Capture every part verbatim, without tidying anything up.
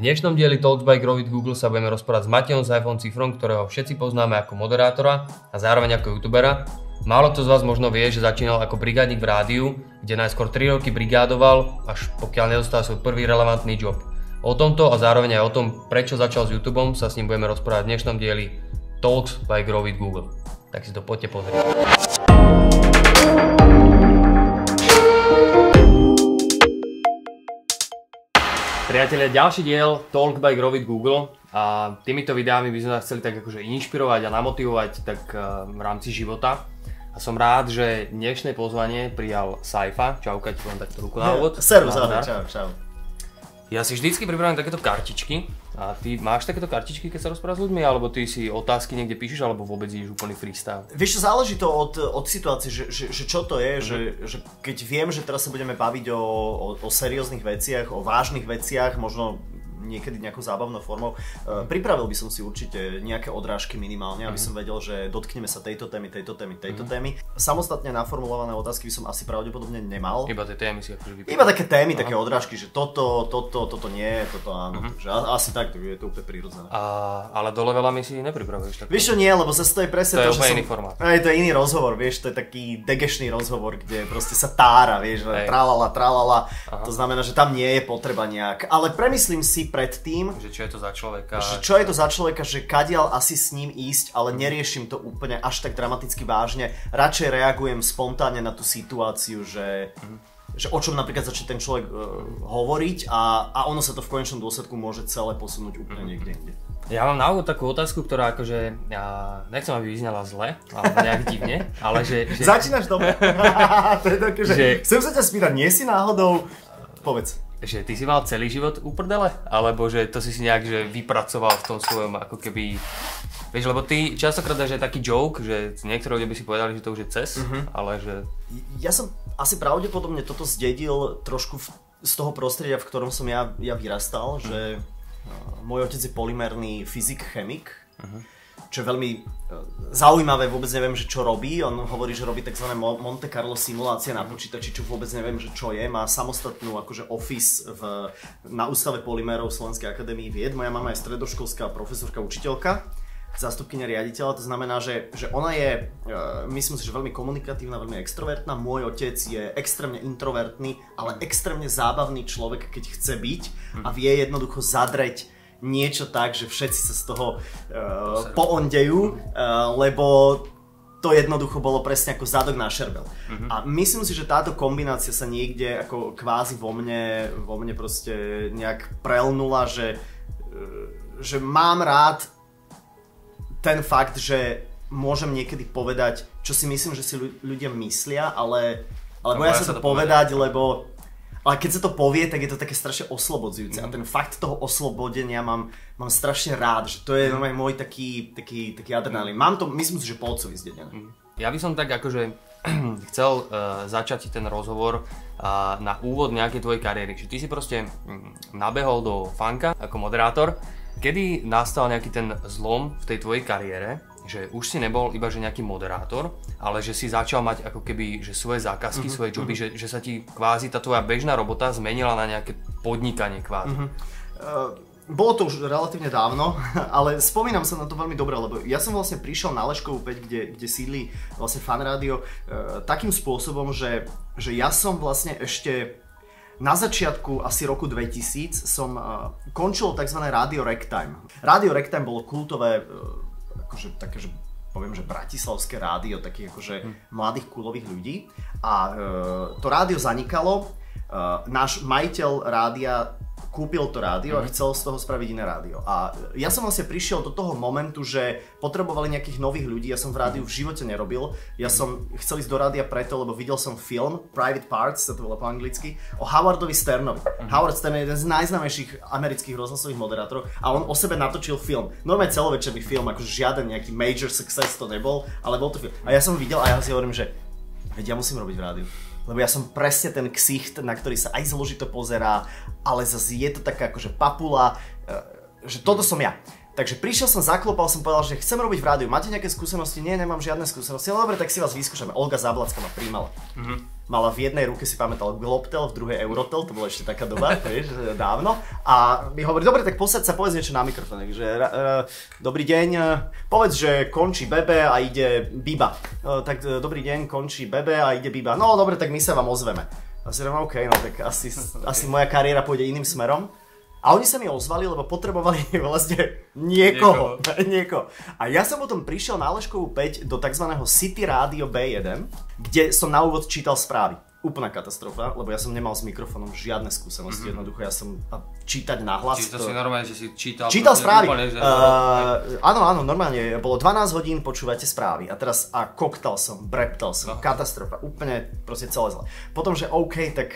dnešnom dieli Talks by Grow with Google sa budeme rozprávať s Matejom Zajfom Cifrom, ktorého všetci poznáme ako moderátora a zároveň ako youtubera. Málo kto z vás možno vie, že začínal ako brigádnik v rádiu, kde najskôr tri roky brigádoval, až pokiaľ nedostal svoj prvý relevantný job. O tomto a zároveň aj o tom, prečo začal s YouTubeom, sa s ním budeme rozprávať v dnešnom dieli Talks by Grow with Google. Tak si to poďte pozrieť. Priatelia, ďalší diel Talk by Grow with Google a týmito videami by sme sa chceli tak akože inšpirovať a namotivovať tak v rámci života. A som rád, že dnešné pozvanie prijal Saifa. Čauka, ti poviem takto ruku na úvod. Servus, ahoj, čau, čau. Ja si vždycky pripravím takéto kartičky. A ty máš takéto kartičky, keď sa rozprávaš s ľuďmi, alebo ty si otázky niekde píšeš, alebo vôbec ideš úplný freestyle? Vieš čo, záleží to od, od situácie, že, že, že čo to je, mm-hmm. že, že keď viem, že teraz sa budeme baviť o, o, o serióznych veciach, o vážnych veciach, možno niekedy nejakou zábavnou formou, uh, pripravil by som si určite nejaké odrážky minimálne, aby som vedel, že dotkneme sa tejto témy, tejto témy, tejto témy. Samostatne naformulované otázky by som asi pravdepodobne nemal. Iba tie témy si akože vyprívajú. Iba také témy, Aha. také odrážky, že toto, toto, toto nie, toto áno. Uh-huh. Takže asi tak, je to úplne prirodzené. A, ale do levelami si nepripravuješ tak? Vieš čo, nie, lebo zase to je presne to, to, je že som... iný formát. Aj, to je iný rozhovor, vieš, to je taký degešný rozhovor, kde proste sa tára, vieš, Hej. tralala, tralala. Aha. To znamená, že tam nie je potreba nejak, ale premyslím si predtým, čo je to za človeka? Že čo je to za človeka, že kadiaľ asi s ním ísť, ale neriešim to úplne až tak dramaticky vážne. Radšej reagujem spontánne na tú situáciu, že, mm. že o čom napríklad začne ten človek uh, hovoriť a, a ono sa to v konečnom dôsledku môže celé posunúť úplne mm. niekde inde. Ja mám na úvod takú otázku, ktorá akože, ja nechcem, aby vyznala zle, alebo nejak divne, ale že... že... Začínaš dobre. To je také, že... že... Chcem sa ťa spýtať, nie si náhodou... Povedz. Že ty si mal celý život uprdele? Alebo že to si si nejak že vypracoval v tom svojom ako keby... Vieš, lebo ty častokrát dáš aj taký joke, že niektorí ľudia by si povedali, že to už je cez, mm-hmm. ale že... Ja som asi pravdepodobne toto zdedil trošku v, z toho prostredia, v ktorom som ja, ja vyrastal, mm. že uh, môj otec je polymerný fyzik, chemik, mm-hmm. čo je veľmi zaujímavé, vôbec neviem, že čo robí. On hovorí, že robí tzv. Monte Carlo simulácie na počítači, čo vôbec neviem, že čo je. Má samostatnú akože office v, na Ústave polymerov Slovenskej akadémie vied. Moja mama je stredoškolská profesorka, učiteľka, zástupkyňa riaditeľa. To znamená, že, že ona je, myslím si, že veľmi komunikatívna, veľmi extrovertná. Môj otec je extrémne introvertný, ale extrémne zábavný človek, keď chce byť a vie jednoducho zadreť niečo tak, že všetci sa z toho uh, poondejú, uh, lebo to jednoducho bolo presne ako zadok na šerbel. Uh-huh. A myslím si, že táto kombinácia sa niekde ako kvázi vo mne, vo mne proste nejak prelnula, že, uh, že mám rád ten fakt, že môžem niekedy povedať, čo si myslím, že si ľudia myslia, ale, ale boja sa to povedať, povedať, lebo ale keď sa to povie, tak je to také strašne oslobodzujúce mm. a ten fakt toho oslobodenia mám, mám strašne rád, že to je mm. môj taký, taký, taký adrenalín. Mám to, myslím si, že po otcovi zdedené. Mm. Ja by som tak akože chcel uh, začať ten rozhovor uh, na úvod nejakej tvojej kariéry. Že ty si proste um, nabehol do funka ako moderátor. Kedy nastal nejaký ten zlom v tej tvojej kariére, že už si nebol iba že nejaký moderátor, ale že si začal mať ako keby že svoje zákazky, mm-hmm. svoje joby, mm-hmm. že, že sa ti kvázi tá tvoja bežná robota zmenila na nejaké podnikanie kvázi. Mm-hmm. Uh, bolo to už relatívne dávno, ale spomínam sa na to veľmi dobre, lebo ja som vlastne prišiel na Leškovú päť, kde, kde sídli vlastne Fan Rádio, uh, takým spôsobom, že, že ja som vlastne ešte na začiatku asi roku dvetisíc som uh, končil tzv. Rádio Ragtime. Rádio Ragtime bolo kultové uh, akože také, že poviem, že bratislavské rádio takých akože hm. mladých kulových ľudí a e, to rádio zanikalo, e, náš majiteľ rádia kúpil to rádio a chcel z toho spraviť iné rádio. A ja som vlastne prišiel do toho momentu, že potrebovali nejakých nových ľudí, ja som v rádiu v živote nerobil, ja som chcel ísť do rádia preto, lebo videl som film, Private Parts, sa to volá po anglicky, o Howardovi Sternovi. Uh-huh. Howard Stern je jeden z najznámejších amerických rozhlasových moderátorov a on o sebe natočil film. Normálne celovečerný film, akože žiaden nejaký major success to nebol, ale bol to film. A ja som videl a ja si hovorím, že veď ja musím robiť v rádiu. Lebo ja som presne ten ksicht, na ktorý sa aj zložito pozerá, ale zase je to taká akože papula, že toto som ja. Takže prišiel som, zaklopal som, povedal, že chcem robiť v rádiu. Máte nejaké skúsenosti? Nie, nemám žiadne skúsenosti. Ale dobre, tak si vás vyskúšame. Olga Záblacká ma prijímala. Mm-hmm. mala v jednej ruke, si pamätal, Globtel, v druhej Eurotel, to bola ešte taká doba, vieš, dávno. A mi hovorí, dobre, tak posaď sa, povedz niečo na mikrofón. Takže, uh, dobrý deň, uh, povedz, že končí Bebe a ide Biba. Uh, tak uh, dobrý deň, končí Bebe a ide Biba. No dobre, tak my sa vám ozveme. A si hovorím, OK, no tak asi, okay. asi moja kariéra pôjde iným smerom. A oni sa mi ozvali, lebo potrebovali vlastne niekoho. Niekoho. niekoho. A ja som potom prišiel na Leškovú päť do tzv. City Radio bé jeden, kde som na úvod čítal správy. Úplná katastrofa, lebo ja som nemal s mikrofónom žiadne skúsenosti. Mm-hmm. Jednoducho ja som čítať nahlas. Čiže to si normálne, že si čítal... Čítal správy. Úplne, že... uh, áno, áno, normálne. Bolo dvanásť hodín, počúvate správy. A teraz a koktal som, breptal som. No. Katastrofa. Úplne proste celé zle. Potom, že OK, tak...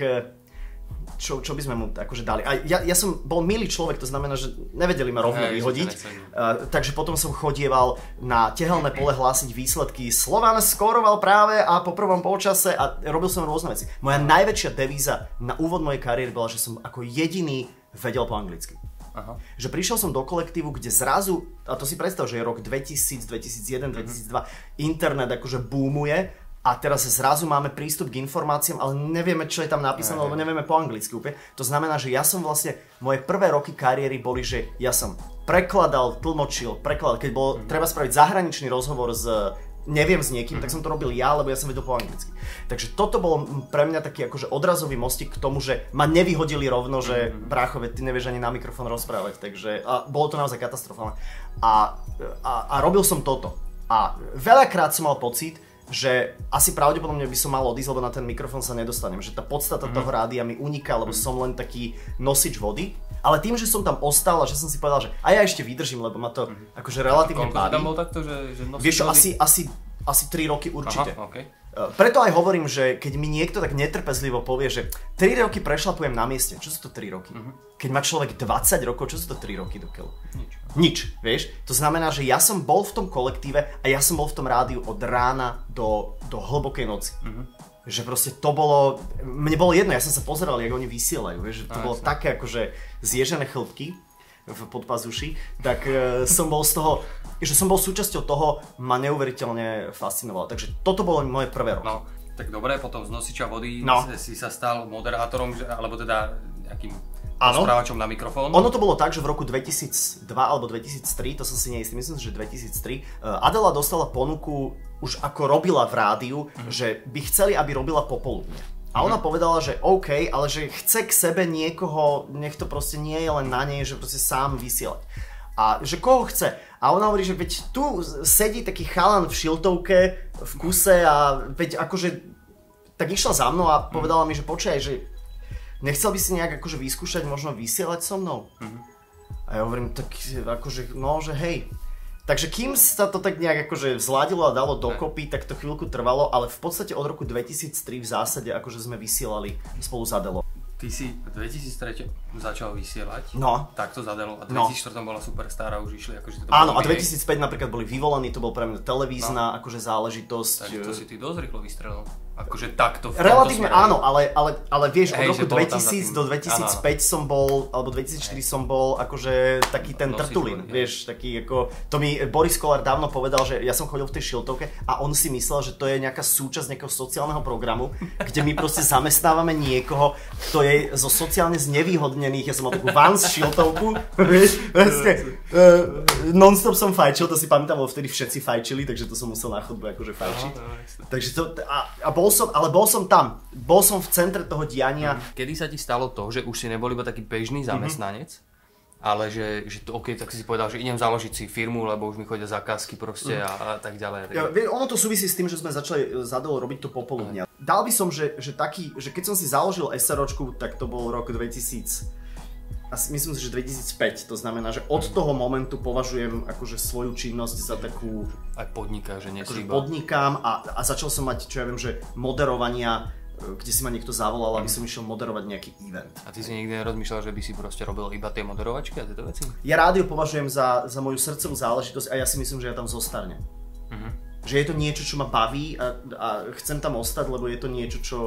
Čo, čo by sme mu akože dali. A ja, ja som bol milý človek, to znamená, že nevedeli ma rovno hey, vyhodiť. Uh, takže potom som chodieval na tehelné pole hlásiť výsledky. Slovan skóroval práve a po prvom polčase a robil som rôzne veci. Moja najväčšia devíza na úvod mojej kariéry bola, že som ako jediný vedel po anglicky. Aha. Že prišiel som do kolektívu, kde zrazu, a to si predstav, že je rok dvetisíc, dvetisícjeden, dvetisícdva, mm-hmm. internet akože boomuje. A teraz zrazu máme prístup k informáciám, ale nevieme, čo je tam napísané, lebo nevieme po anglicky úplne. To znamená, že ja som vlastne, moje prvé roky kariéry boli, že ja som prekladal, tlmočil, prekladal. Keď bolo mm. treba spraviť zahraničný rozhovor s, neviem s niekým, mm. tak som to robil ja, lebo ja som vedel po anglicky. Takže toto bol pre mňa taký akože odrazový mostík k tomu, že ma nevyhodili rovno, že mm. bráchove, ty nevieš ani na mikrofón rozprávať. Takže a bolo to naozaj katastrofálne. A, a, a robil som toto. A veľakrát som mal pocit, že asi pravdepodobne by som mal odísť, lebo na ten mikrofón sa nedostanem. Že tá podstata mm. toho rádia mi uniká, lebo mm. som len taký nosič vody. Ale tým, že som tam ostal a že som si povedal, že a ja ešte vydržím, lebo ma to mm. akože relatívne baví. Tam bol takto, že, že nosič Vieš čo, vody? asi, asi, asi tri roky určite. Aha, okay. Preto aj hovorím, že keď mi niekto tak netrpezlivo povie, že tri roky prešlapujem na mieste, čo sú to tri roky? Mm-hmm. Keď má človek dvadsať rokov, čo sú to tri roky dokiaľ? Nič. Nič, vieš? To znamená, že ja som bol v tom kolektíve a ja som bol v tom rádiu od rána do, do hlbokej noci. Mm-hmm. Že proste to bolo, mne bolo jedno, ja som sa pozeral, jak oni vysielajú, vieš? Že to a, bolo jasne. Také akože zježené chlpky v podpazuši, tak uh, som bol z toho, že som bol súčasťou toho, ma neuveriteľne fascinovalo. Takže toto bolo moje prvé roky. No, tak dobre, potom z nosiča vody no. si sa stal moderátorom, alebo teda nejakým rozprávačom na mikrofón. Ono to bolo tak, že v roku dvetisícdva alebo dvetisíctri, to som si neistý, myslím si, že dvetisíctri, Adela dostala ponuku, už ako robila v rádiu, mm. že by chceli, aby robila popoludne. A ona povedala, že OK, ale že chce k sebe niekoho, nech to proste nie je len na nej, že proste sám vysielať. A že koho chce. A ona hovorí, že veď tu sedí taký chalan v šiltovke, v kuse a veď akože tak išla za mnou a povedala mi, že počkaj, že nechcel by si nejak akože vyskúšať možno vysielať so mnou? Mm-hmm. A ja hovorím, tak akože, no, že hej. Takže kým sa to tak nejak akože vzladilo a dalo dokopy, tak to chvíľku trvalo, ale v podstate od roku dvetisíctri v zásade akože sme vysielali spolu s Adelou. Ty si v dvetisíctri začal vysielať, no. takto za Adelou, a v dvetisícštyri bola Superstar a už išli akože... To áno, a dvetisícpäť napríklad boli vyvolaní, to bol pre mňa televízna no. akože záležitosť. Takže to si ty dosť rýchlo vystrelil. Akože takto v relatívne áno, ale, ale, ale vieš, od roku dvetisíc do dvetisícpäť áno. som bol, alebo dvetisícštyri Hej. som bol akože taký ten trtulín, vieš, taký ako, to mi Boris Kollár dávno povedal, že ja som chodil v tej šiltovke a on si myslel, že to je nejaká súčasť nejakého sociálneho programu, kde my proste zamestnávame niekoho, kto je zo sociálne znevýhodnených, ja som mal takú Vans šiltovku, vieš, vlastne, uh, non-stop som fajčil, to si pamätám, lebo vtedy všetci fajčili, takže to som musel na chodbu akože fajčiť, takže to, a, a bol som, ale bol som tam, bol som v centre toho diania. Kedy sa ti stalo to, že už si nebol iba taký bežný zamestnanec, mm-hmm. ale že, že to, OK, tak si povedal, že idem založiť si firmu, lebo už mi chodia zákazky proste mm. a, a tak ďalej. A tak. Ja, ono to súvisí s tým, že sme začali za Adelou robiť to popoludnia. Mm. Dal by som, že, že taký, že keď som si založil SROčku, tak to bol rok dvetisíc. Asi myslím si, že dvetisícpäť, to znamená, že od toho momentu považujem akože svoju činnosť za takú... Aj podniká, že nie akože podnikám a, a začal som mať, čo ja viem, že moderovania, kde si ma niekto zavolal, aby som išiel moderovať nejaký event. A ty si nikdy nerozmýšľal, že by si proste robil iba tie moderovačky a tieto veci? Ja rádio považujem za, za moju srdcovú záležitosť a ja si myslím, že ja tam zostarnem. Uh-huh. Že je to niečo, čo ma baví a, a chcem tam ostať, lebo je to niečo, čo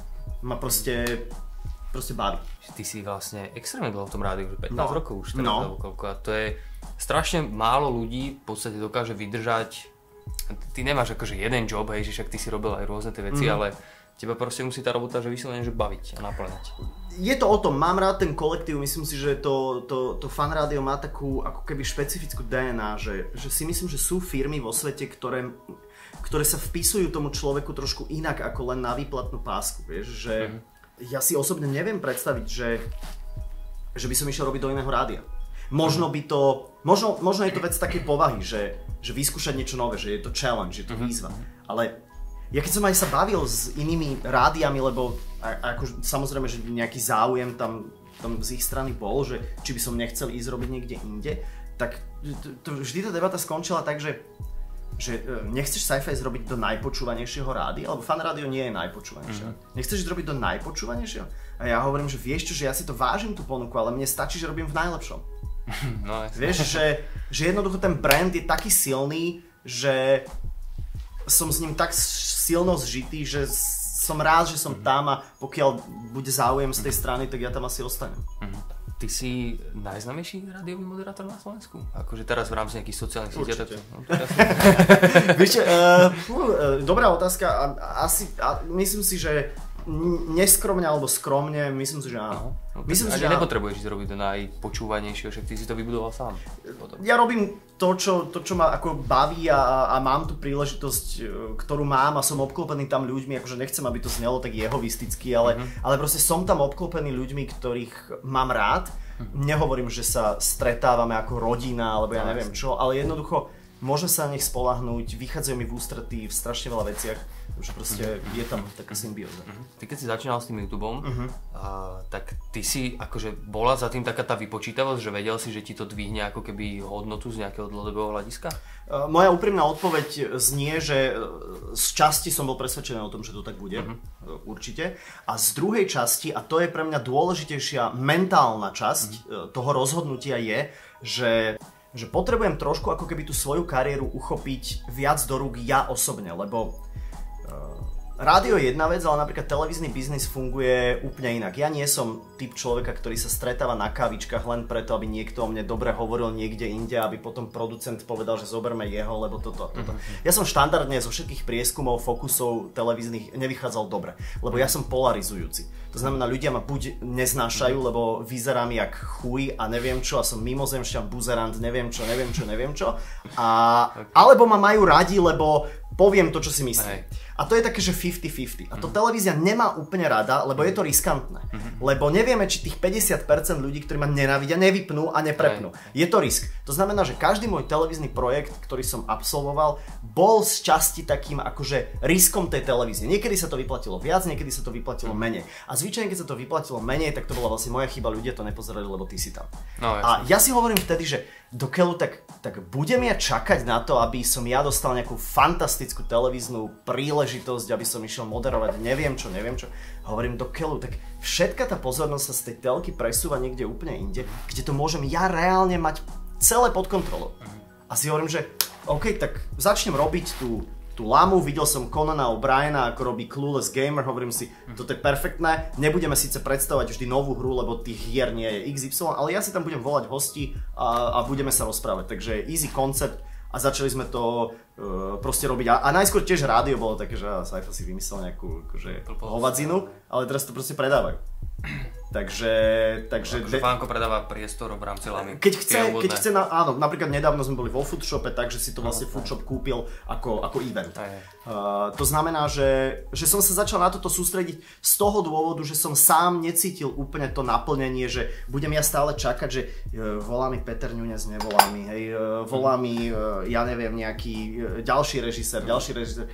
ma proste... proste baví. Ty si vlastne extrémne dlho v tom rádiu, že pätnásť no. rokov už teraz, no. alebo koľko. A to je strašne málo ľudí v podstate dokáže vydržať. Ty nemáš akože jeden job, hej, že však ty si robil aj rôzne tie veci, mm. ale teba proste musí tá robota že vyslovene že baviť a naplňať. Je to o tom, mám rád ten kolektív, myslím si, že to, to, to fan rádio má takú ako keby špecifickú dé en á, že, že si myslím, že sú firmy vo svete, ktoré, ktoré sa vpisujú tomu človeku trošku inak ako len na výplatnú pásku, vieš, že mm-hmm. ja si osobne neviem predstaviť, že, že by som išiel robiť do iného rádia. Možno by to, možno, možno je to vec takej povahy, že, že vyskúšať niečo nové, že je to challenge, je to výzva, ale ja keď som aj sa bavil s inými rádiami, lebo a, ako, samozrejme, že nejaký záujem tam, tam z ich strany bol, že či by som nechcel ísť robiť niekde inde, tak to, to, vždy tá debata skončila tak, že, že nechceš sci-fi zrobiť do najpočúvanejšieho rádia, lebo fan rádio nie je najpočúvanejšieho. Mm-hmm. Nechceš zrobiť do najpočúvanejšieho? A ja hovorím, že vieš čo, že ja si to vážim tú ponuku, ale mne stačí, že robím v najlepšom. No, vieš, že, že jednoducho ten brand je taký silný, že som s ním tak silno zžitý, že som rád, že som tam a pokiaľ bude záujem z tej strany, tak ja tam asi ostanem. Ty si najznámejší rádiový moderátor na Slovensku? Akože teraz v rámci nejakých sociálnych sieťach? Určite. Vieš, uh, uh, dobrá otázka. Asi, a myslím si, že neskromne alebo skromne, myslím si, že áno. Okay. Myslím si, že áno. Nepotrebuješ ísť robiť to najpočúvanejšie, však ty si to vybudoval sám. Potom. Ja robím to čo, to, čo ma ako baví a, a mám tu príležitosť, ktorú mám a som obklopený tam ľuďmi, akože nechcem, aby to znelo tak jehovisticky, ale, mm-hmm. ale proste som tam obklopený ľuďmi, ktorých mám rád. Mm-hmm. Nehovorím, že sa stretávame ako rodina, alebo ja neviem čo, ale jednoducho môžem sa na nich spoľahnúť, vychádzajú mi v ústretí v strašne veľa veciach, že proste mm-hmm. je tam taká symbióza. Mm-hmm. Ty keď si začínal s tým YouTubeom, mm-hmm. uh, tak ty si akože bola za tým taká tá vypočítavosť, že vedel si, že ti to dvihne ako keby hodnotu z nejakého dlhodobého hľadiska? Uh, moja úprimná odpoveď znie, že z časti som bol presvedčený o tom, že to tak bude, mm-hmm. určite. A z druhej časti, a to je pre mňa dôležitejšia mentálna časť mm-hmm. toho rozhodnutia je, že že potrebujem trošku ako keby tú svoju kariéru uchopiť viac do rúk ja osobne, lebo uh, rádio je jedna vec, ale napríklad televízny biznis funguje úplne inak. Ja nie som typ človeka, ktorý sa stretáva na kávičkách len preto, aby niekto o mne dobre hovoril niekde inde, aby potom producent povedal, že zoberme jeho, lebo toto, toto. Mm-hmm. Ja som štandardne zo všetkých prieskumov, fokusov televíznych nevychádzal dobre, lebo ja som polarizujúci. To znamená, ľudia ma buď neznášajú, lebo vyzerám jak chuj a neviem čo, a som mimozemšťan, buzerant, neviem čo, neviem čo, neviem čo. A, alebo ma majú radi, lebo poviem to, čo si myslím. A to je také, že päťdesiat päťdesiat. A to televízia nemá úplne rada, lebo je to riskantné. Lebo nevieme, či tých päťdesiat percent ľudí, ktorí ma nenávidia, nevypnú a neprepnú. Je to risk. To znamená, že každý môj televízny projekt, ktorý som absolvoval, bol z časti takým akože riskom tej televízie. Niekedy sa to vyplatilo viac, niekedy sa to vyplatilo menej. A zvyčajne, keď sa to vyplatilo menej, tak to bola vlastne moja chyba, ľudia to nepozerali, lebo ty si tam. No, a ja si hovorím vtedy, že do keľu, tak, tak budem ja čakať na to, aby som ja dostal nejakú fantastickú televíznu príležitosť, aby som išiel moderovať, neviem čo, neviem čo. Hovorím do keľu, tak všetka tá pozornosť sa z tej telky presúva niekde úplne inde, kde to môžem ja reálne mať celé pod kontrolou. A si hovorím, že OK, tak začnem robiť tú tú lamu, videl som Conana O'Briena, ako robí Clueless Gamer, hovorím si, toto je perfektné, nebudeme síce predstavovať vždy novú hru, lebo tých hier nie je iks ypsilon, ale ja si tam budem volať hostí a, a budeme sa rozprávať, takže easy koncept a začali sme to uh, proste robiť a, a najskôr tiež rádio bolo také, že Saifa si vymyslel nejakú akože, hovadzinu, ale teraz to proste predávajú. Takže, takže... Akože Fanko predáva priestor v rámci lamy. Keď chce, keď chce na, áno, napríklad nedávno sme boli vo foodshope, takže si to vlastne foodshop kúpil ako, ako event. Uh, to znamená, že, že som sa začal na toto sústrediť z toho dôvodu, že som sám necítil úplne to naplnenie, že budem ja stále čakať, že uh, volá mi Peter Ňunez, nevolá mi, hej, uh, volá mi, uh, ja neviem, nejaký uh, ďalší režisér, ďalší režisér.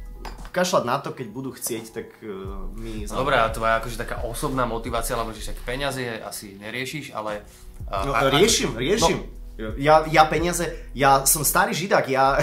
Kašľať na to, keď budú chcieť, tak uh, my... Dobre, a tvoja akože taká osobná motivácia, lebo že však peniaze asi neriešiš, ale... Uh, no, a, riešim, riešim. No. Ja, ja peniaze, ja som starý židák, ja...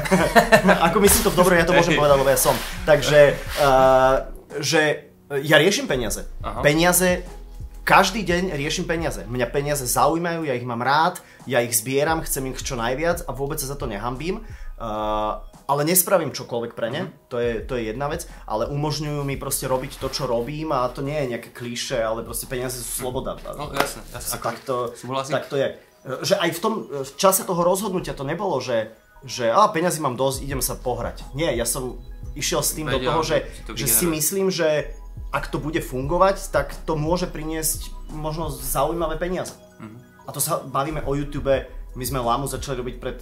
ako myslím to v dobre, ja to môžem povedať, lebo ja som. Takže, uh, že ja riešim peniaze. Aha. Peniaze, každý deň riešim peniaze. Mňa peniaze zaujímajú, ja ich mám rád, ja ich zbieram, chcem ich čo najviac a vôbec sa za to nehambím. Uh, ale nespravím čokoľvek pre ne, mm-hmm. to, je, to je jedna vec, ale umožňujú mi proste robiť to, čo robím a to nie je nejaké klíše, ale proste peniaze sú sloboda. No jasne, jasne. A tak to, tak to je. Že aj v tom v čase toho rozhodnutia to nebolo, že, že a peniazy mám dosť, idem sa pohrať. Nie, ja som, išiel s tým Vedia, do toho, že, to že si myslím, že ak to bude fungovať, tak to môže priniesť možno zaujímavé peniaze. Uh-huh. A to sa bavíme o YouTube, my sme Lamu začali robiť pred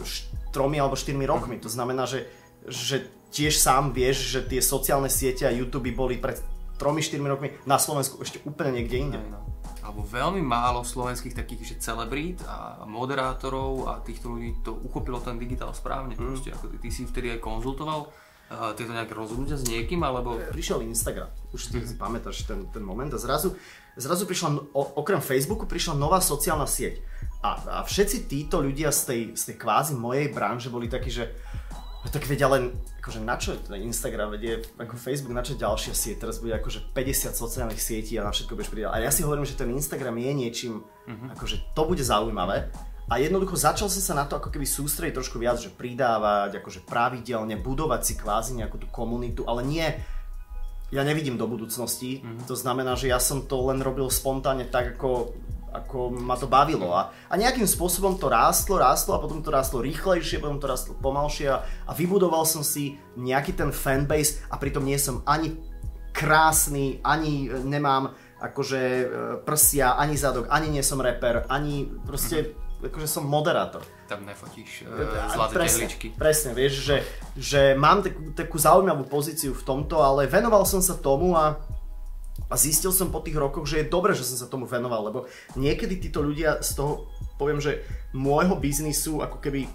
tromi alebo štyrmi rokmi, to znamená, že, že tiež sám vieš, že tie sociálne siete a YouTube boli pred tromi štyrmi rokmi na Slovensku ešte úplne niekde inde. No. Alebo veľmi málo slovenských takých, že celebrít a moderátorov a týchto ľudí to uchopilo ten digitál správne. Mm. Proste, ako ty, ty si vtedy aj konzultoval uh, tieto nejaké rozhodnutia s niekým, alebo... Prišiel Instagram, už ty mm. si pamätáš ten, ten moment a zrazu, zrazu prišla, o, okrem Facebooku prišla nová sociálna sieť. A, a všetci títo ľudia z tej, z tej kvázi mojej branže boli takí, že tak vedia len, akože na čo je ten Instagram, vedie ako Facebook, na čo ďalšia sieť, teraz bude akože päťdesiat sociálnych sietí a na všetko budeš pridať. A ja si hovorím, že ten Instagram je niečím, uh-huh. akože to bude zaujímavé. A jednoducho začal som sa na to ako keby sústrediť trošku viac, že pridávať, akože pravidelne, budovať si kvázi nejakú tú komunitu, ale nie, ja nevidím do budúcnosti, uh-huh. to znamená, že ja som to len robil spontánne tak, ako ako ma to bavilo a, a nejakým spôsobom to rástlo, rástlo a potom to rástlo rýchlejšie, potom to rástlo pomalšie a, a vybudoval som si nejaký ten fanbase a pritom nie som ani krásny, ani nemám akože prsia, ani zadok, ani nie som rapper, ani proste mm-hmm. akože som moderátor. Tam nefotíš uh, zlaté tehličky. Presne, vieš, že, že mám takú, takú zaujímavú pozíciu v tomto, ale venoval som sa tomu a A zistil som po tých rokoch, že je dobré, že som sa tomu venoval, lebo niekedy títo ľudia z toho, poviem, že môjho biznisu, ako keby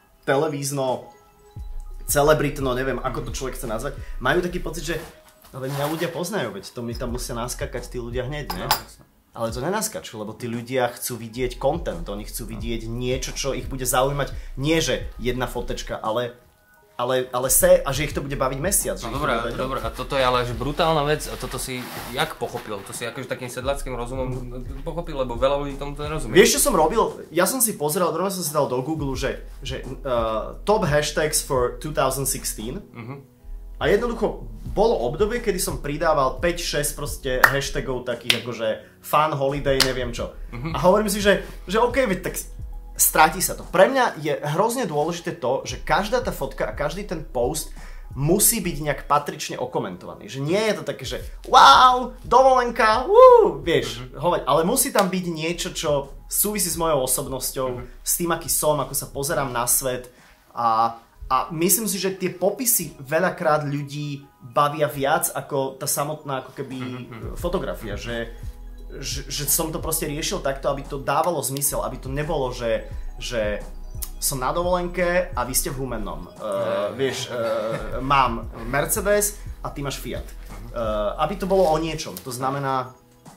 televízno, celebritno, neviem, ako to človek chce nazvať, majú taký pocit, že ale mňa ľudia poznajú, veď to mi tam musia naskakať tí ľudia hneď, ne? Ale to nenaskačú, lebo tí ľudia chcú vidieť content, oni chcú vidieť niečo, čo ich bude zaujímať, nie že jedna fotečka, ale Ale, ale se, a že ich to bude baviť mesiac. No dobré, dobré, a toto je ale že brutálna vec a toto si jak pochopil? To si akože takým sedlackým rozumom pochopil, lebo veľa ľudí tomu to nerozumie. Vieš, čo som robil? Ja som si pozrel, rovno som si dal do Google, že, že uh, top hashtags for twenty sixteen uh-huh. a jednoducho bolo obdobie, kedy som pridával päť šesť proste hashtagov takých akože fun, holiday, neviem čo. Uh-huh. A hovorím si, že, že OK, veď tak stráti sa to. Pre mňa je hrozne dôležité to, že každá tá fotka a každý ten post musí byť nejak patrične okomentovaný. Že nie je to také, že wow, dovolenka, wú, vieš, mm-hmm. hovať, ale musí tam byť niečo, čo súvisí s mojou osobnosťou, mm-hmm. s tým, aký som, ako sa pozerám na svet a, a myslím si, že tie popisy veľakrát ľudí bavia viac ako tá samotná ako keby mm-hmm. fotografia, že Že, že som to proste riešil takto, aby to dávalo zmysel, aby to nebolo, že, že som na dovolenke a vy ste v Humennom. Uh, vieš, uh, mám Mercedes a ty máš Fiat. Uh, aby to bolo o niečom. To znamená,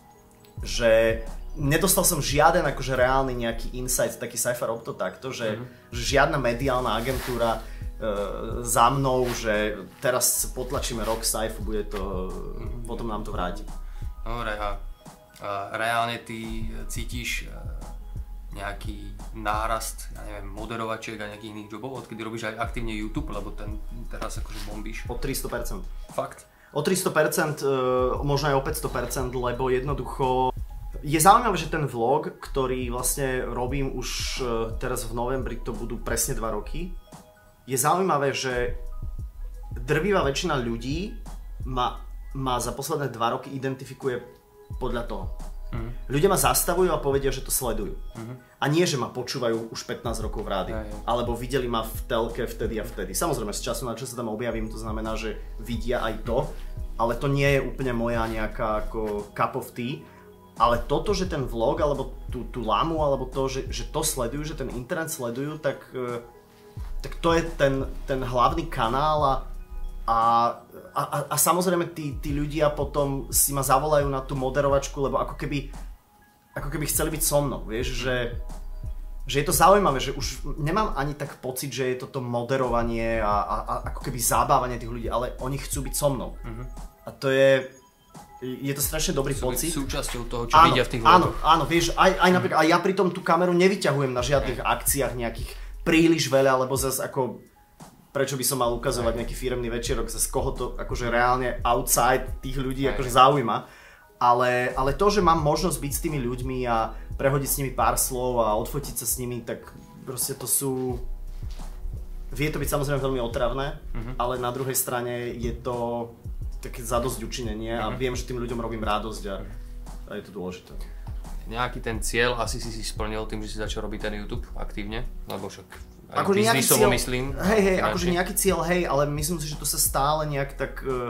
že nedostal som žiaden akože reálny nejaký insight, taký sci-fi rob to takto, že, mm-hmm. že žiadna mediálna agentúra uh, za mnou, že teraz potlačíme rok sci-fi, bude to, mm-hmm. potom nám to vráti. Dobre, a Uh, reálne ty cítiš uh, nejaký nárast, ja neviem, moderovačiek a nejakých iných jobov, odkedy robíš aj aktívne YouTube, lebo ten teraz akože bombíš? O tristo percent. Fakt? O tristo percent, uh, možno aj o päťsto percent, lebo jednoducho je zaujímavé, že ten vlog, ktorý vlastne robím už uh, teraz v novembri, to budú presne dva roky, je zaujímavé, že drvivá väčšina ľudí ma, ma za posledné dva roky identifikuje podľa toho. Uh-huh. Ľudia ma zastavujú a povedia, že to sledujú. Uh-huh. A nie, že ma počúvajú už pätnásť rokov v rádiu. Uh-huh. Alebo videli ma v telke vtedy a vtedy. Samozrejme, z času na čas sa tam objavím, to znamená, že vidia aj to. Ale to nie je úplne moja nejaká ako cup of tea. Ale toto, že ten vlog, alebo tú, tú Lamu, alebo to, že, že to sledujú, že ten internet sledujú, tak, tak to je ten, ten hlavný kanál a A, a, a samozrejme tí, tí ľudia potom si ma zavolajú na tú moderovačku, lebo ako keby, ako keby chceli byť so mnou, vieš, že, že je to zaujímavé, že už nemám ani tak pocit, že je toto moderovanie a, a, a ako keby zabávanie tých ľudí, ale oni chcú byť so mnou. Uh-huh. A to je, je to strašne dobrý Sú pocit. Súčasťou toho, čo áno, vidia v tých vlogoch. Áno, áno, vieš, aj, aj napríklad, aj ja pri tom tú kameru nevyťahujem na žiadnych uh-huh. akciách nejakých príliš veľa, lebo zase ako prečo by som mal ukazovať nejaký firemný večerok, z koho to akože reálne outside tých ľudí akože zaujíma. Ale, ale to, že mám možnosť byť s tými ľuďmi a prehodiť s nimi pár slov a odfotiť sa s nimi, tak proste to sú... vie to byť samozrejme veľmi otravné, uh-huh. ale na druhej strane je to také zadosť učinenie a uh-huh. viem, že tým ľuďom robím radosť a, a je to dôležité. Nejaký ten cieľ asi si si splnil tým, že si začal robiť ten YouTube aktívne? Lebo však aj akože biznisovo cieľ, myslím. Hej, hej, akože nejaký cieľ, hej, ale myslím si, že to sa stále nejak tak uh,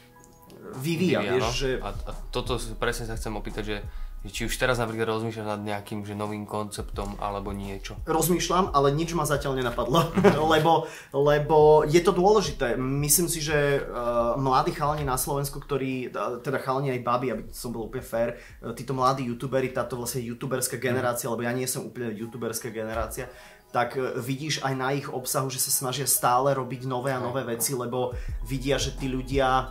vyvíja, vyvíja, vieš, no? že... A, a toto presne sa chcem opýtať, že či už teraz napríklad rozmýšľaš nad nejakým že novým konceptom alebo niečo? Rozmýšľam, ale nič ma zatiaľ nenapadlo, lebo, lebo je to dôležité. Myslím si, že uh, mladí chalani na Slovensku, ktorí, teda chalani aj baby, aby som bol úplne fair, uh, títo mladí youtuberi, táto vlastne youtuberská generácia, lebo ja nie som úplne youtuberská generácia, tak uh, vidíš aj na ich obsahu, že sa snažia stále robiť nové a nové veci, lebo vidia, že tí ľudia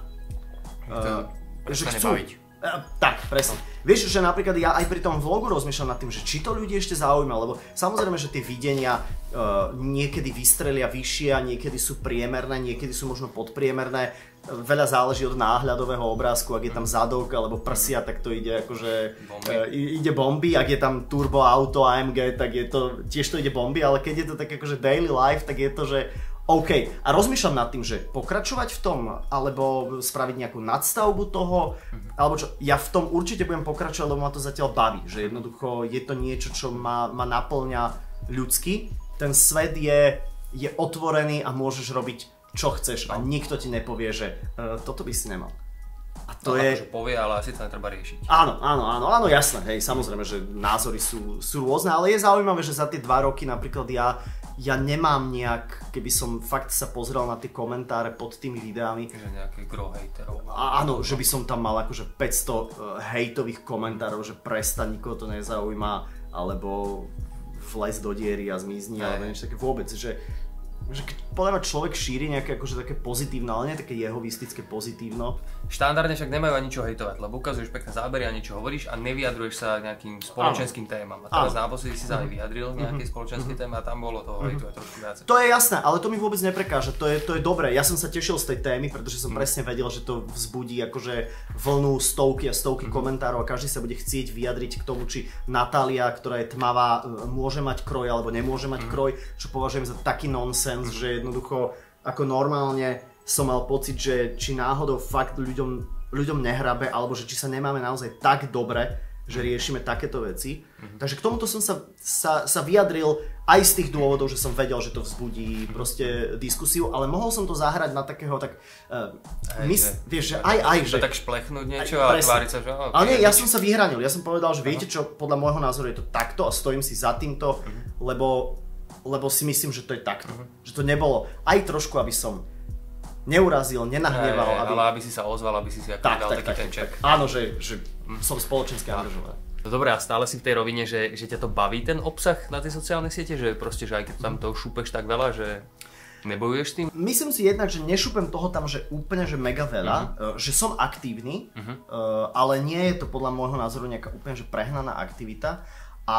uh, že chcú... Baviť. Uh, tak, presne. Vieš, že napríklad ja aj pri tom vlogu rozmýšľam nad tým, že či to ľudí ešte zaujíma, lebo samozrejme, že tie videnia uh, niekedy vystrelia vyššie a niekedy sú priemerné, niekedy sú možno podpriemerné. Veľa záleží od náhľadového obrázku, ak je tam zadok alebo prsia, tak to ide akože bomby. Uh, ide bomby, ak je tam turbo auto á em gé, tak je to, tiež to ide bomby, ale keď je to tak akože daily life, tak je to, že OK. A rozmýšľam nad tým, že pokračovať v tom, alebo spraviť nejakú nadstavbu toho, mm-hmm. alebo čo, ja v tom určite budem pokračovať, lebo ma to zatiaľ baví, že jednoducho je to niečo, čo ma, ma naplňa ľudsky. Ten svet je, je otvorený a môžeš robiť čo chceš a nikto ti nepovie, že uh, toto by si nemal. A to no, je... akože povie, ale asi to netreba riešiť. Áno, áno, áno, áno, jasné, hej, samozrejme, že názory sú, sú rôzne, ale je zaujímavé, že za tie dva roky napríklad ja Ja nemám nejak, keby som fakt sa pozrel na tie komentáre pod tými videami. Že nejaké gro hejterov. A áno, že by som tam mal akože päťsto hejtových komentárov, že prestaň, nikoho to nezaujíma, alebo vlez do diery a zmizni, alebo niečo také vôbec, že že keď podľa mňa človek šíri nejaké akože také pozitívno, ale nie také jehovistické pozitívno. Štandardne však nemajú ani čo hejtovať, lebo ukazuješ pekné zábery a niečo hovoríš a nevyjadruješ sa nejakým spoločenským ano. témam. A teraz naposledy si sa aj vyjadril nejaké mm-hmm. spoločenské témy a tam bolo toho hejtu aj trošku viacej. To je jasné, ale to mi vôbec neprekáža, to je, to je dobré. Ja som sa tešil z tej témy, pretože som mm. presne vedel, že to vzbudí akože vlnu stovky a stovky mm. komentárov a každý sa bude chcieť vyjadriť k tomu, či Natália, ktorá je tmavá, môže mať kroj alebo nemôže mať mm. kroj, čo považujem za taký nonsens, mm. že jednoducho ako normálne som mal pocit, že či náhodou fakt ľuďom, ľuďom nehrabe, alebo že či sa nemáme naozaj tak dobre, že riešime takéto veci. Mm-hmm. Takže k tomuto som sa, sa, sa vyjadril aj z tých dôvodov, že som vedel, že to vzbudí proste diskusiu, ale mohol som to zahrať na takého tak... Uh, hej, mys, že, vieš, že aj, aj, že... tak šplechnúť niečo a tváriť sa, že... Okay, ale nie, ja som sa vyhranil, ja som povedal, že viete čo, podľa môjho názoru je to takto a stojím si za týmto, mm-hmm. lebo, lebo si myslím, že to je takto. Mm-hmm. Že to nebolo aj trošku, aby som neurazil, nenahneval. Aj, aby... ale aby si sa ozval, aby si si ako tak, dal tak, taký tak, ten ček. Áno, že, že mm. som spoločensky angažovaný. No dobré, a stále si v tej rovine, že, že ťa to baví ten obsah na tej sociálnej siete, že proste, že aj keď tam to šupeš tak veľa, že nebojuješ s tým? Myslím si jednak, že nešupem toho tam, že úplne, že mega veľa, uh-huh. že som aktívny, uh-huh. ale nie je to podľa môjho názoru nejaká úplne, že prehnaná aktivita a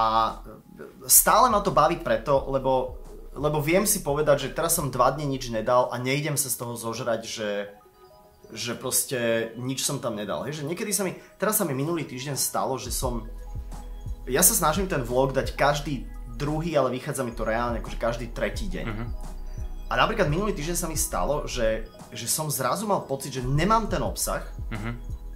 stále ma to baví preto, lebo Lebo viem si povedať, že teraz som dva dni nič nedal a nejdem sa z toho zožrať, že, že proste nič som tam nedal. Hej, že niekedy sa mi, teraz sa mi minulý týždeň stalo, že som, ja sa snažím ten vlog dať každý druhý, ale vychádza mi to reálne akože každý tretí deň. Uh-huh. A napríklad minulý týždeň sa mi stalo, že, že som zrazu mal pocit, že nemám ten obsah uh-huh.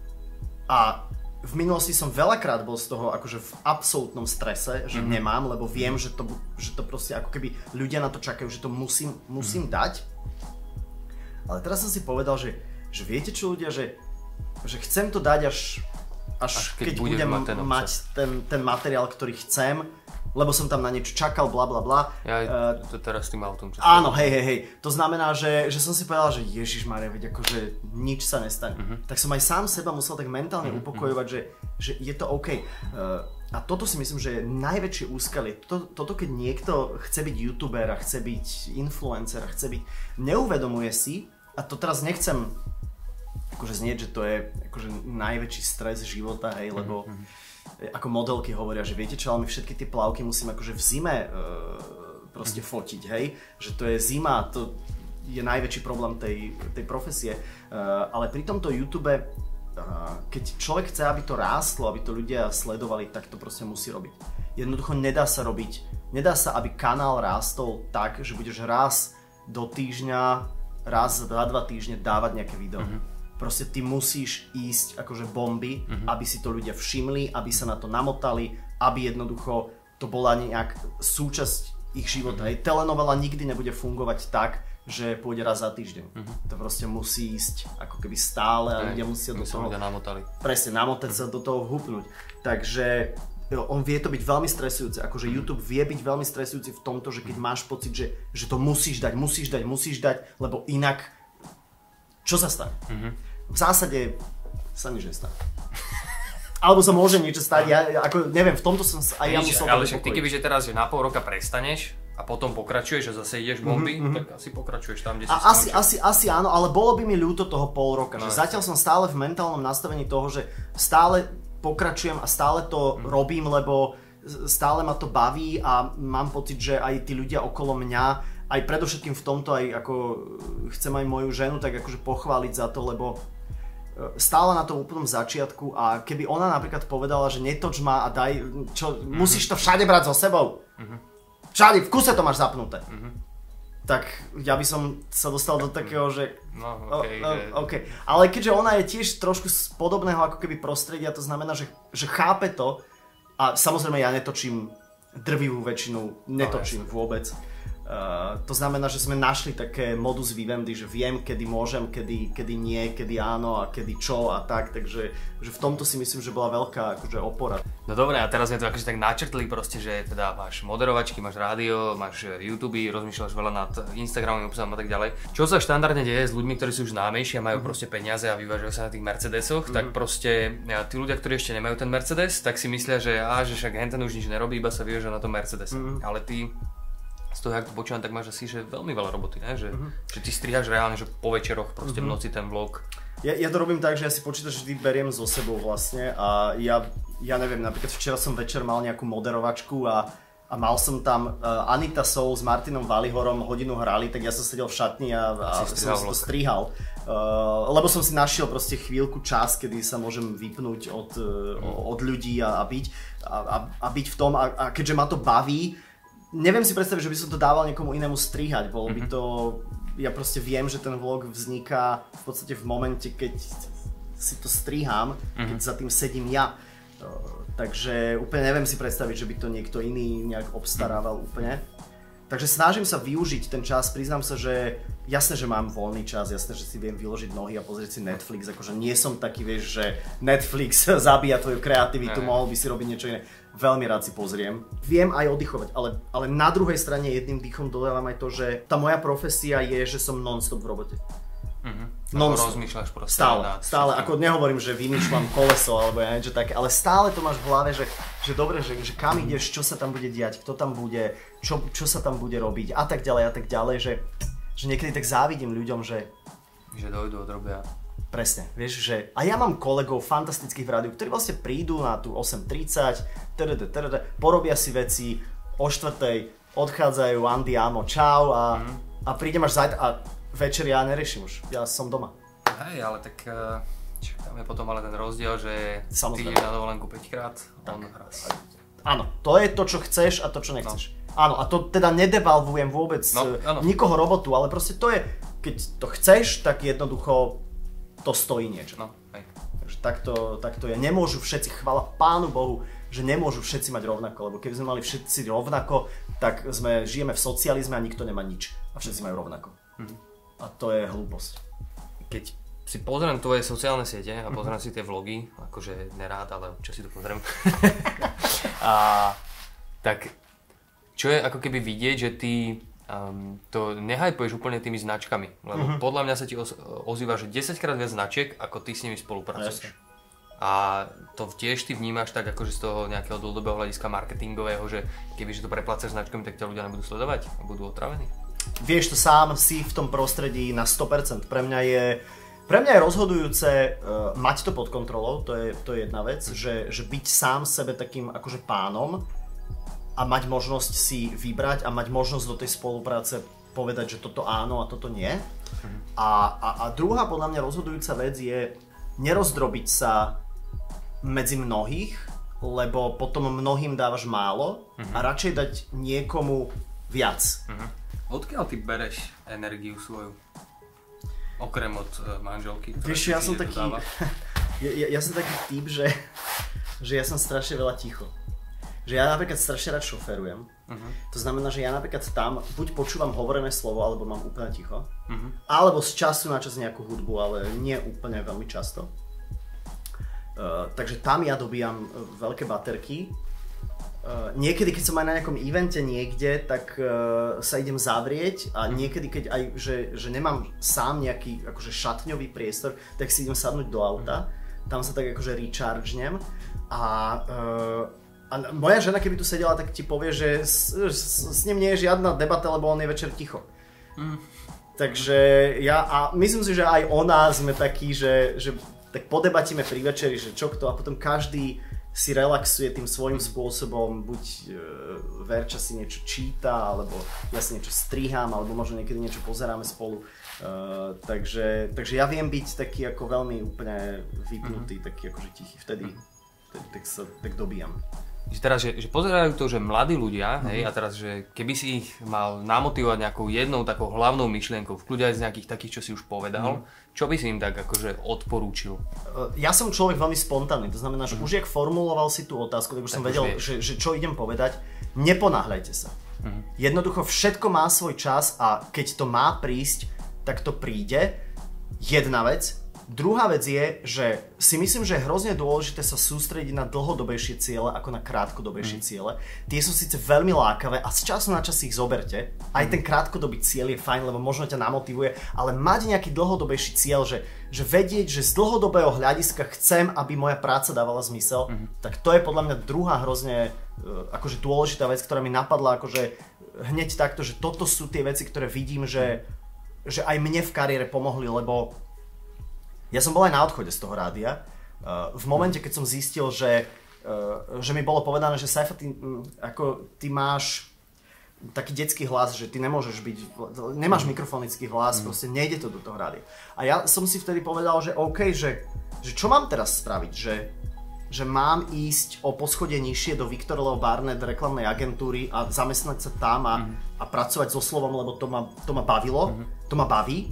a v minulosti som veľakrát bol z toho akože v absolútnom strese, že mm-hmm. nemám, lebo viem, že to, že to proste ako keby ľudia na to čakajú, že to musím, musím mm-hmm. dať. Ale teraz som si povedal, že, že viete čo ľudia, že, že chcem to dať až, až, až keď, keď budem mať, ten, mať ten, ten materiál, ktorý chcem, lebo som tam na niečo čakal, bla bla bla. Ja uh, to teraz s tým autom. Áno, hej, hej, hej. To znamená, že, že som si povedal, že Ježišmaria, veď akože nič sa nestane. Uh-huh. Tak som aj sám seba musel tak mentálne uh-huh. upokojovať, že, že je to OK. Uh, a toto si myslím, že je najväčšie úskalie. Toto, toto keď niekto chce byť youtuber a chce byť influencer a chce byť, neuvedomuje si, a to teraz nechcem akože znieť, že to je akože najväčší stres života, hej, lebo uh-huh. ako modelky hovoria, že viete čo, ale my všetky tie plavky musíme akože v zime uh, proste fotiť, hej, že to je zima, to je najväčší problém tej, tej profesie, uh, ale pri tomto YouTube, uh, keď človek chce, aby to rástlo, aby to ľudia sledovali, tak to proste musí robiť. Jednoducho nedá sa robiť, nedá sa, aby kanál rástol tak, že budeš raz do týždňa, raz za dva týždne dávať nejaké video. Mm-hmm. Proste ty musíš ísť akože bomby, mm-hmm. aby si to ľudia všimli, aby sa na to namotali, aby jednoducho to bola nejak súčasť ich života. Mm-hmm. Telenovela nikdy nebude fungovať tak, že pôjde raz za týždeň. Mm-hmm. To proste musí ísť ako keby stále a ľudia musia do toho... namotali. Presne, namotať sa do toho hupnúť. Takže on vie to byť veľmi stresujúce. Akože mm-hmm. YouTube vie byť veľmi stresujúci v tomto, že keď máš pocit, že, že to musíš dať, musíš dať, musíš dať, lebo inak čo sa stane? Mm-hmm. V zásade sa nič nestane. Alebo sa môže niečo stať, ja ako neviem, v tomto som aj ja musel... Ale však ty kebyže teraz že na pol roka prestaneš a potom pokračuješ a zase ideš bomby, mm-hmm. tak asi pokračuješ tam, kde si a asi, asi, asi áno, ale bolo by mi ľúto toho pol roka, no, že zatiaľ som stále v mentálnom nastavení toho, že stále pokračujem a stále to mm-hmm. robím, lebo stále ma to baví a mám pocit, že aj tí ľudia okolo mňa, aj predovšetkým v tomto, aj ako chcem aj moju ženu tak akože pochváliť za to, lebo stále na tom úplnom začiatku a keby ona napríklad povedala, že netoč ma a daj, čo, mm-hmm. musíš to všade brať so sebou. Mm-hmm. Všade, v kuse to máš zapnuté. Mm-hmm. Tak ja by som sa dostal do takého, že... No, okay, o, o, okay. Ale keďže ona je tiež trošku z podobného ako keby prostredia, to znamená, že, že chápe to a samozrejme ja netočím drvivú väčšinu, netočím no, vôbec. Uh, to znamená, že sme našli také modus vivendi, že viem, kedy môžem, kedy, kedy nie, kedy áno a kedy čo a tak, takže že v tomto si myslím, že bola veľká akože opora. No dobré, a teraz sme to akože tak načrtli proste, že teda máš moderovačky, máš rádio, máš YouTube, rozmýšľaš veľa nad Instagramom, obsahom a tak ďalej. Čo sa štandardne deje s ľuďmi, ktorí sú už známejší a majú mm-hmm. proste peniaze a vyvážajú sa na tých Mercedesoch, mm-hmm. tak proste tí ľudia, ktorí ešte nemajú ten Mercedes, tak si myslia, že á, že však henten už nič nerobí, iba sa vyváža na tom Mercedese. Mm-hmm. Ale ty z toho, jak to počúvam, tak máš asi že veľmi veľa roboty, ne? Že, mm-hmm. že ty strihaš reálne, že po večeroch proste mm-hmm. v noci ten vlog. Ja, ja to robím tak, že ja si počítač vždy beriem so sebou vlastne a ja, ja neviem, napríklad včera som večer mal nejakú moderovačku a, a mal som tam uh, Anita Soul s Martinom Valihorom, hodinu hrali, tak ja som sedel v šatni a, a som si to strihal. Uh, lebo som si našiel proste chvíľku čas, kedy sa môžem vypnúť od, uh, mm. od ľudí a, a byť a, a, a byť v tom a, a keďže ma to baví, neviem si predstaviť, že by som to dával niekomu inému strihať, bolo by to, ja proste viem, že ten vlog vzniká v podstate v momente, keď si to strihám, mm-hmm. keď za tým sedím ja. Takže úplne neviem si predstaviť, že by to niekto iný nejak obstarával mm-hmm. úplne. Takže snažím sa využiť ten čas, priznám sa, že jasné, že mám voľný čas, jasné, že si viem vyložiť nohy a pozrieť si Netflix, akože nie som taký, vieš, že Netflix zabíja tvoju kreativitu, ne. mohol by si robiť niečo iné. Veľmi rád si pozriem. Viem aj oddychovať, ale, ale na druhej strane jedným dýchom dodávam aj to, že tá moja profesia je, že som non-stop v robote. Mm-hmm. Non-stop. Rozmýšľaš proste. Stále, stále. Ako nehovorím, že vymýšľam koleso alebo ja niečo také, ale stále to máš v hlave, že, že dobre, že, že kam ideš, čo sa tam bude diať, kto tam bude, čo, čo sa tam bude robiť a tak ďalej a tak ďalej, že, že niekedy tak závidím ľuďom, že... Že dojdu, odrobia. Presne, vieš, že... A ja mám kolegov fantastických v rádiu, ktorí vlastne prídu na tú osem tridsať, tdd, tdd, porobia si veci, o štvrtej odchádzajú, Andy, Amo, čau a, mm. a prídem až zajtra a večer ja neriešim už, ja som doma. Hej, ale tak čo, tam je potom ale ten rozdiel, že Samozrejme. ty ideš na dovolenku päťkrát, on raz. Áno, to je to, čo chceš a to, čo nechceš. No. Áno, a to teda nedevalvujem vôbec no, nikoho robotu, ale proste to je, keď to chceš, tak jednoducho to stojí niečo. No, hej. Takže takto, takto je. Nemôžu všetci, chvála Pánu Bohu, že nemôžu všetci mať rovnako, lebo keby sme mali všetci rovnako, tak sme, žijeme v socializme a nikto nemá nič. A všetci majú rovnako. Mhm. A to je hlúposť. Keď si pozriem tvoje sociálne siete a pozriem mm-hmm. si tie vlogy, akože nerád, ale občas si to pozriem. a, tak čo je ako keby vidieť, že ty um, to nehypuješ úplne tými značkami, lebo mm-hmm. podľa mňa sa ti oz, ozýva, že desaťkrát viac značiek, ako ty s nimi spolupracuješ. A to tiež ty vnímaš tak akože z toho nejakého dlhodobého hľadiska marketingového, že kebyže to preplácaš značkami, tak ťa ľudia nebudú sledovať a budú otravení? Vieš to sám, si v tom prostredí na sto percent. Pre mňa je, pre mňa je rozhodujúce uh, mať to pod kontrolou, to je, to je jedna vec, že, že byť sám sebe takým akože pánom a mať možnosť si vybrať a mať možnosť do tej spolupráce povedať, že toto áno a toto nie. Mhm. A, a, a druhá podľa mňa rozhodujúca vec je nerozdrobiť sa medzi mnohých, lebo potom mnohým dávaš málo mhm. a radšej dať niekomu viac. Mhm. Odkiaľ ty bereš energiu svoju? Okrem od uh, manželky, ktorá Vieš, ja som taký, ja, ja, ja som taký typ, že, že ja som strašne veľa ticho. Že ja napríklad strašne rád šoferujem. Uh-huh. To znamená, že ja napríklad tam buď počúvam hovorené slovo, alebo mám úplne ticho. Uh-huh. Alebo z času na čas nejakú hudbu, ale nie úplne veľmi často. Uh, takže tam ja dobíjam veľké baterky. Uh, niekedy, keď som aj na nejakom evente niekde, tak uh, sa idem zavrieť a niekedy, keď aj, že, že nemám sám nejaký akože šatňový priestor, tak si idem sadnúť do auta, tam sa tak akože rechargnem a, uh, a moja žena, keby tu sedela, tak ti povie, že s, s, s ním nie je žiadna debata, lebo on je večer ticho. Mm. Takže ja, a myslím si, že aj ona sme takí, že, že tak podebatíme pri večeri, že čo kto, a potom každý si relaxuje tým svojím spôsobom, buď e, Verča si niečo číta, alebo ja si niečo strihám, alebo možno niekedy niečo pozeráme spolu. E, takže, takže ja viem byť taký ako veľmi úplne vypnutý, mm-hmm. taký akože tichý, vtedy, vtedy tak sa tak dobíjam. Že teraz, že, že pozerajú to, že mladí ľudia, mm-hmm. hej, a teraz, že keby si ich mal namotivovať nejakou jednou takou hlavnou myšlienkou, v kľude aj z nejakých takých, čo si už povedal, mm-hmm. čo by si im tak akože odporúčil? Ja som človek veľmi spontánny, to znamená, že mm-hmm. už jak formuloval si tú otázku, tak už tak som už vedel, že, že čo idem povedať, neponáhľajte sa. Mm-hmm. Jednoducho všetko má svoj čas a keď to má prísť, tak to príde. Jedna vec. Druhá vec je, že si myslím, že je hrozne dôležité sa sústrediť na dlhodobejšie ciele ako na krátkodobejšie mm. ciele. Tie sú síce veľmi lákavé a z času na čas ich zoberte. Aj mm. ten krátkodobý cieľ je fajn, lebo možno ťa namotivuje, ale mať nejaký dlhodobejší cieľ, že, že vedieť, že z dlhodobého hľadiska chcem, aby moja práca dávala zmysel, mm. tak to je podľa mňa druhá hrozne akože dôležitá vec, ktorá mi napadla akože hneď takto, že toto sú tie veci, ktoré vidím, že, že aj mne v kariére pomohli, lebo ja som bol aj na odchode z toho rádia. V momente, keď som zistil, že, že mi bolo povedané, že Saifa, ty, ako, ty máš taký detský hlas, že ty nemôžeš byť, nemáš mikrofonický hlas, mm. proste nejde to do toho rádia. A ja som si vtedy povedal, že OK, že, že čo mám teraz spraviť, že, že mám ísť o poschodie nižšie do Victor Leo Barnett reklamnej agentúry a zamestnať sa tam a, mm. a pracovať so slovom, lebo to ma, to ma bavilo, mm. to ma baví.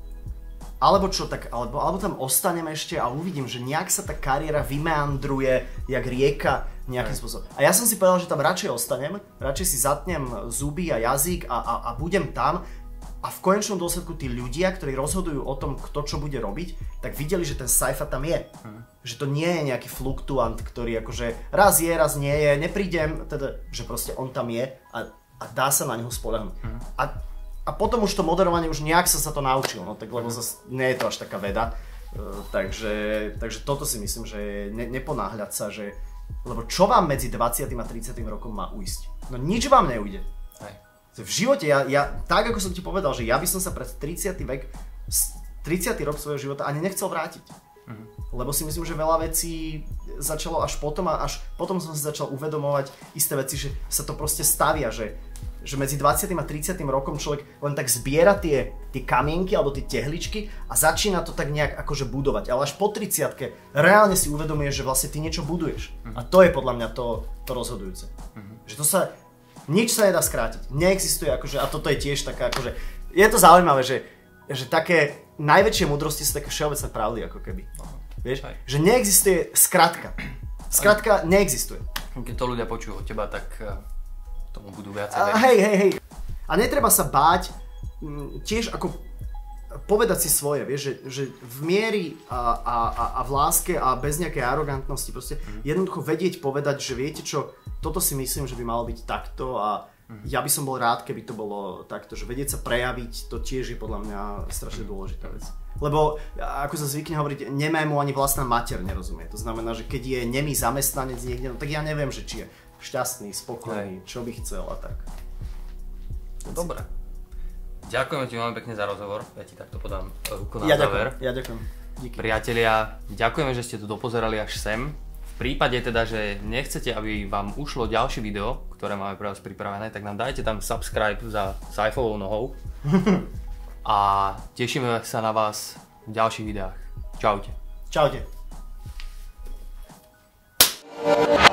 Alebo čo, tak, alebo, alebo tam ostanem ešte a uvidím, že nejak sa tá kariéra vymeandruje, jak rieka, nejakým spôsobom. A ja som si povedal, že tam radšej ostanem, radšej si zatnem zuby a jazyk a, a, a budem tam. A v konečnom dôsledku tí ľudia, ktorí rozhodujú o tom, kto čo bude robiť, tak videli, že ten Saifa tam je. Hmm. Že to nie je nejaký fluktuant, ktorý akože raz je, raz nie je, neprídem, teda, že proste on tam je a, a dá sa na neho spoľahnúť. Hmm. A A potom už to moderovanie, už nejak sa sa to naučil, no tak lebo zase nie je to až taká veda. Uh, takže, takže toto si myslím, že je ne, neponáhľať sa, že lebo čo vám medzi dvadsiatym a tridsiatym rokom má ujsť? No nič vám neujde. Hej. V živote, ja, ja, tak ako som ti povedal, že ja by som sa pred tridsiaty vek, tridsiaty rok svojho života ani nechcel vrátiť. Mhm. Lebo si myslím, že veľa vecí začalo až potom a až potom som si začal uvedomovať isté veci, že sa to proste stavia, že že medzi dvadsiatym a tridsiatym rokom človek len tak zbiera tie, tie kamienky alebo tie tehličky a začína to tak nejak akože budovať. Ale až po tridsiatke reálne si uvedomuješ, že vlastne ty niečo buduješ. Uh-huh. A to je podľa mňa to, to rozhodujúce. Uh-huh. Že to sa, nič sa nedá skrátiť. Neexistuje akože, a toto je tiež taká akože, je to zaujímavé, že, že také najväčšie múdrosti sú také všeobecné pravdy ako keby. Uh-huh. Vieš? Aj. Že neexistuje skratka. Skratka neexistuje. Keď to ľudia počujú od teba, tak tomu budú viacej veriť. Hej, hej, hej. A netreba sa báť m, tiež ako povedať si svoje, vieš, že, že v miery a, a, a v láske a bez nejakej arogantnosti proste mm. jednoducho vedieť povedať, že viete čo, toto si myslím, že by malo byť takto a mm. ja by som bol rád, keby to bolo takto, že vedieť sa prejaviť, to tiež je podľa mňa strašne dôležitá vec. Lebo, ako sa zvykne hovoriť, nemému ani vlastná mater nerozumie. To znamená, že keď je nemý zamestnanec niekde, no, tak ja neviem, že či je šťastný, spokojný, čo by chcel a tak. Dobre. Ďakujeme ti veľmi pekne za rozhovor. Ja ti takto podám ruku na ja záver. Ďakujem, ja ďakujem. Díky. Priatelia, ďakujeme, že ste to dopozerali až sem. V prípade teda, že nechcete, aby vám ušlo ďalšie video, ktoré máme pre vás pripravené, tak nám dajte tam subscribe za Saifovou nohou. A tešíme sa na vás v ďalších videách. Čaute. Čaute.